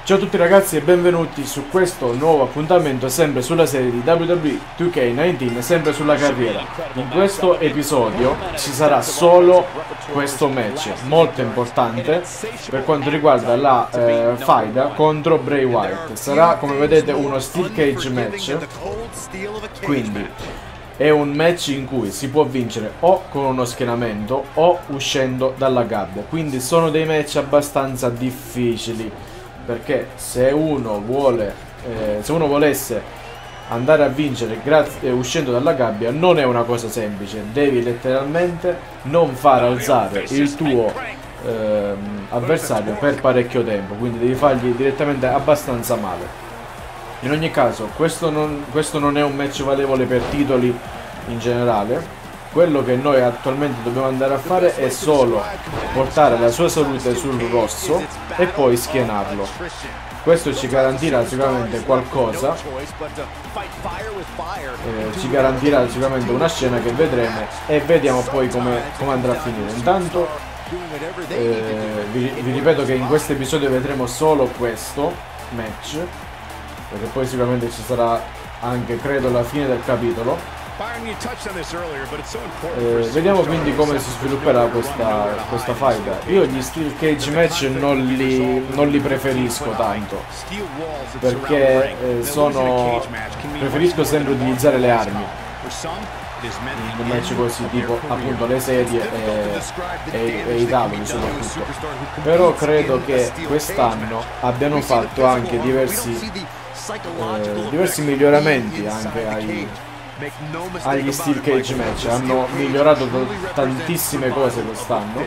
Ciao a tutti ragazzi e benvenuti su questo nuovo appuntamento sempre sulla serie di WWE 2K19, sempre sulla carriera. In questo episodio ci sarà solo questo match molto importante per quanto riguarda la faida contro Bray Wyatt. Sarà, come vedete, uno Steel Cage match, quindi è un match in cui si può vincere o con uno schienamento o uscendo dalla gabbia, quindi sono dei match abbastanza difficili. Perché se uno volesse andare a vincere uscendo dalla gabbia non è una cosa semplice, devi letteralmente non far alzare il tuo avversario per parecchio tempo, quindi devi fargli direttamente abbastanza male. In ogni caso questo non è un match valevole per titoli in generale. Quello che noi attualmente dobbiamo andare a fare è solo portare la sua salute sul rosso e poi schienarlo. Questo ci garantirà sicuramente qualcosa, ci garantirà sicuramente una scena che vedremo e vediamo poi come andrà a finire. Intanto vi ripeto che in questo episodio vedremo solo questo match, perché poi sicuramente ci sarà anche, credo, la fine del capitolo. Vediamo quindi come si svilupperà questa faida. Io gli Steel Cage match non li preferisco tanto, perché preferisco sempre utilizzare le armi in un match così, tipo appunto le sedie e i tavoli soprattutto. Però credo che quest'anno abbiano fatto anche diversi miglioramenti anche agli Steel Cage match. Hanno migliorato tantissime cose quest'anno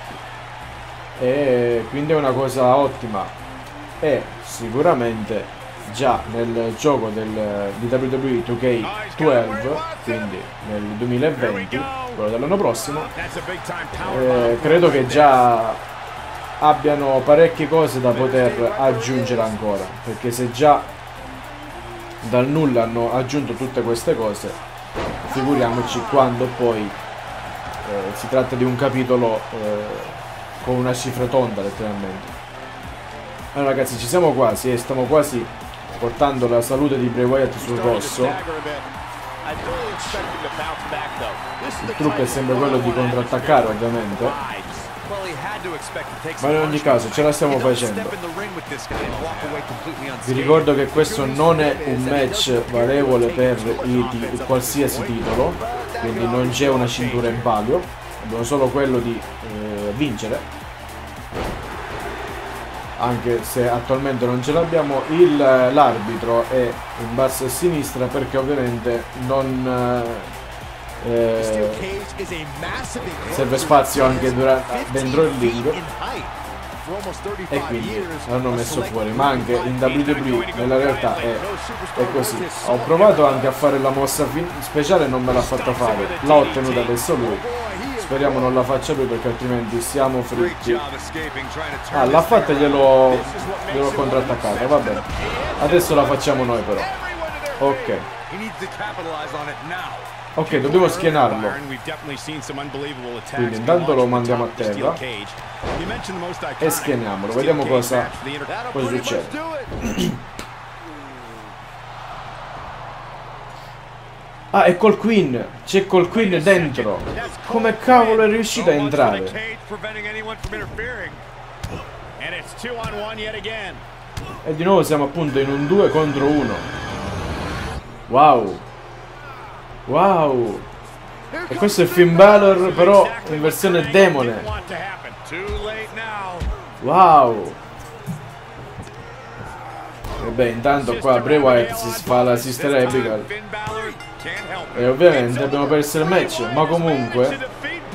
e quindi è una cosa ottima. E sicuramente già nel gioco di WWE 2K12, quindi nel 2020, quello dell'anno prossimo, credo che già abbiano parecchie cose da poter aggiungere ancora, perché se già dal nulla hanno aggiunto tutte queste cose, figuriamoci quando poi si tratta di un capitolo con una cifra tonda letteralmente. Allora ragazzi, ci siamo quasi e stiamo quasi portando la salute di Bray Wyatt sul rosso. Il trucco è sempre quello di contrattaccare, ovviamente, ma in ogni caso ce la stiamo facendo. Vi ricordo che questo non è un match valevole per qualsiasi titolo, quindi non c'è una cintura in palio, abbiamo solo quello di vincere, anche se attualmente non ce l'abbiamo. L'arbitro è in basso a sinistra perché ovviamente non serve spazio anche dentro il ring, e quindi l'hanno messo fuori. Ma anche in WWE nella realtà è così. Ho provato anche a fare la mossa speciale, non me l'ha fatta fare, l'ha ottenuta adesso lui. Speriamo non la faccia lui, perché altrimenti siamo fritti. Ah, l'ha fatta e gliel'ho contrattaccata, va bene. Adesso la facciamo noi però. Ok. Ok, dobbiamo schienarlo. Quindi intanto lo mandiamo a terra e schieniamolo. Vediamo cosa succede. Ah, è col Queen. C'è col Queen dentro. Come cavolo è riuscito a entrare? E di nuovo siamo appunto in un 2 contro 1. Wow. Wow. E questo è Finn Balor però in versione demone. Wow. E beh, intanto qua Bray Wyatt si fa la Sister Abigail e ovviamente abbiamo perso il match, ma comunque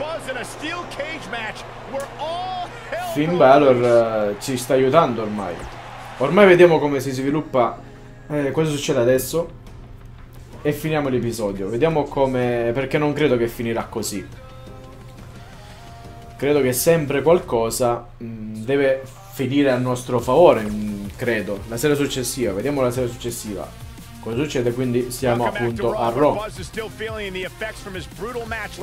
Finn Balor ci sta aiutando ormai. Ormai vediamo come si sviluppa, cosa succede adesso. E finiamo l'episodio. Vediamo come, perché non credo che finirà così. Credo che sempre qualcosa deve finire a nostro favore, credo. La sera successiva, vediamo la sera successiva cosa succede. Quindi siamo appunto a Raw.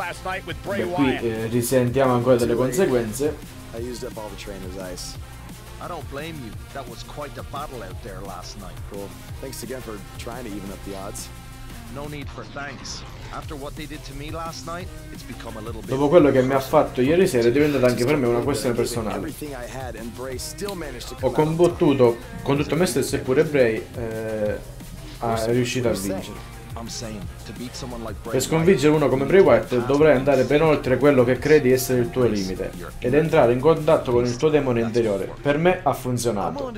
Beh, qui risentiamo ancora delle conseguenze. I don't blame you. That was quite a battle out there last night. Well, thanks again for trying to even up the odds. No need for thanks. After what they did to me last night, it's become a little bit. Dopo quello che mi ha fatto ieri sera è diventata anche per me una questione personale. Ho combattuto con tutto me stesso e pure Bray è riuscito a vincere. Per sconfiggere uno come Bray Wyatt dovrai andare ben oltre quello che credi essere il tuo limite ed entrare in contatto con il tuo demone interiore. Per me ha funzionato.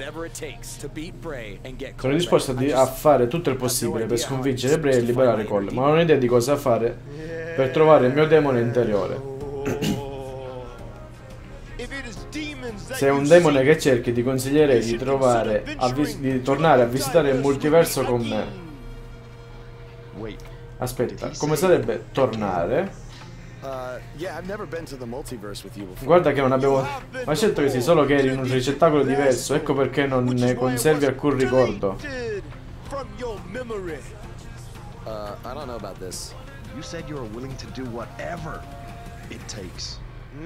Sono disposto a fare tutto il possibile per sconfiggere Bray e liberare Cole, ma non ho idea di cosa fare per trovare il mio demone interiore. Se è un demone che cerchi, ti consiglierei di tornare a visitare il multiverso con me. Aspetta, come sarebbe tornare? Guarda che non abbiamo... Ma certo che sì, solo che eri in un ricettacolo diverso, ecco perché non ne conservi alcun ricordo. I don't know about this. You said you were willing to do whatever it takes.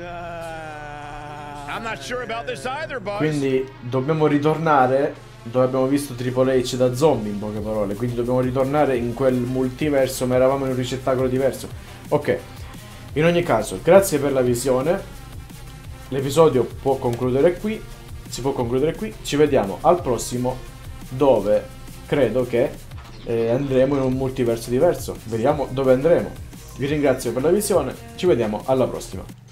I'm not sure about this either, boys. Quindi dobbiamo ritornare dove abbiamo visto Triple H da zombie, in poche parole. Quindi dobbiamo ritornare in quel multiverso, ma eravamo in un ricettacolo diverso. Ok, in ogni caso, grazie per la visione. L'episodio può concludere qui. Si può concludere qui. Ci vediamo al prossimo, dove credo che andremo in un multiverso diverso. Vediamo dove andremo. Vi ringrazio per la visione. Ci vediamo alla prossima.